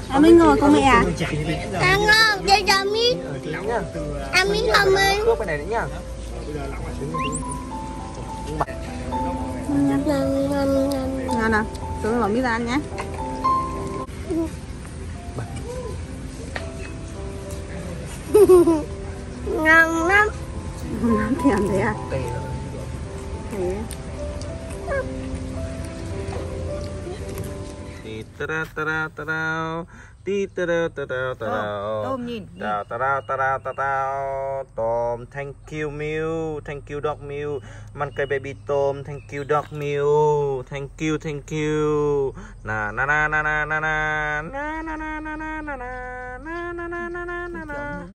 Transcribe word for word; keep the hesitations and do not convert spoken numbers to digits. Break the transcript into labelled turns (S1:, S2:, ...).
S1: À, Minh ngồi cùng mẹ à?
S2: À ngon, đây cho miếng. Ăn miếng không Minh?
S3: Bước bên này nữa nha.
S2: Ngon ngon ngon.
S1: Ngon nào? Tôi bỏ miếng ra ăn nhé.
S2: Ngon lắm.
S1: Ngon lắm thì ăn thế à? Thế.
S3: Tí ta da ta da ta da. Tí ta da ta da ta da.
S4: Tôm nhìn.
S3: Ta ta da ta da ta da. Tôm, thank you Mew, thank you dog Mew. Man cây baby tôm, thank you dog Mew, thank you thank you. Na na na na na na na na na na na na na na na na na na na.